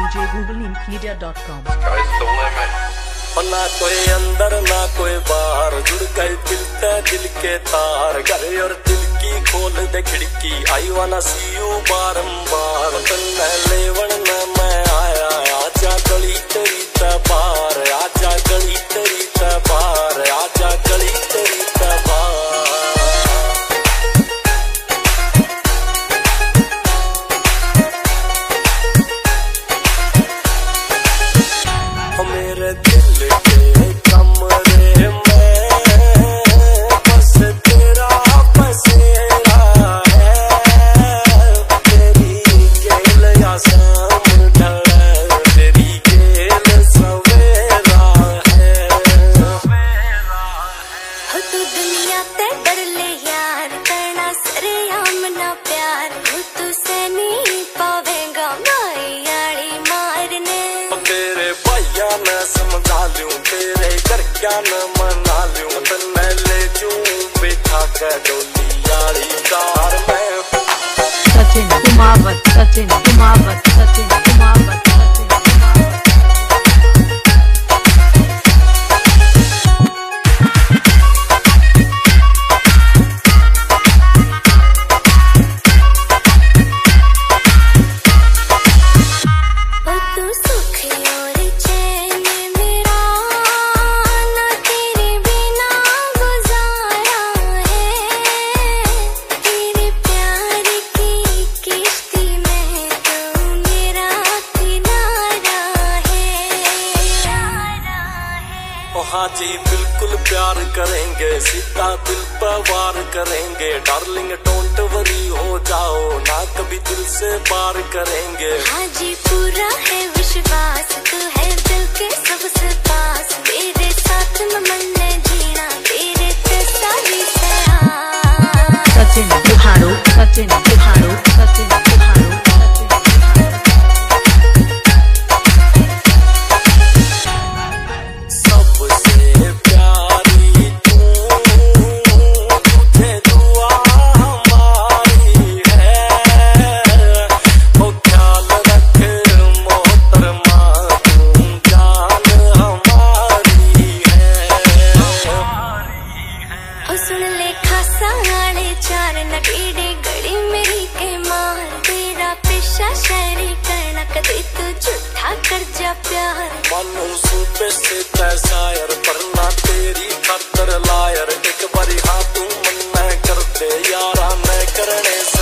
djgooglemedia.com। ना कोई अंदर ना कोई बाहर, जुड़ गए दिल से दिल के तार। घर और दिल की खोल दे खिड़की, आई वाना सी यू बारंबार। तन्ने लेवन न मैं आया, आजा गली तेरी तबार, आजा गली तेरी तबार, आजा गली तेरी तबार। मेरे दिल के कमरे में बस तेरा बसेरा है, तेरी गेल या शाम ढले, तेरी गेल सवेरा है। हो तू दुनिया ते डर ले यार, करना सरेआम ना प्यार। हो तू से नहीं पावेगा माई यारी मारने। तेरे भैया न समझा लूं, तेरे घर क्या न मना लूं। तन्ने ले जूं बैठा कर डोली यारी कार में। सचिन कुमावत, सचिन कुमावत, सचिन कुमावत, सचिन कुमावत। हो तू सुख और चैन मेरा, ना तेरे बिना गुजारा है। तेरे प्यार की किश्ती में तू मेरा किनारा है। ओ हाँ जी बिल्कुल प्यार करेंगे, सीधा दिल पर वार करेंगे। डार्लिंग डोंट वरी हो जाओ ना, कभी दिल से बार करेंगे। हाँ जी पूरा है विश्वास, तू है दिल के सबसे पास। तेरे साथ में मन ने जीना, तेरे ते सारी सयार। सचिन बुहारो, सचिन बुहारो, सचिन बुहारो, सचिन बुहारो। सबसे प्यारी तू, तुझे दुआ हमारी है। ओ ख्याल रख मोहतरमा, तू जान हमारी है। हो सुन ले खासा गाने चार, नगीड़े गड़ी मेरी के मार। तेरा पेशा शायरी करना, कदे तू झूठा कर जा प्यार। मानू सूबे से शायर, परना तेरी खातर लायर। एक बारी हाँ तू मन कर दे यारा, मैं करने से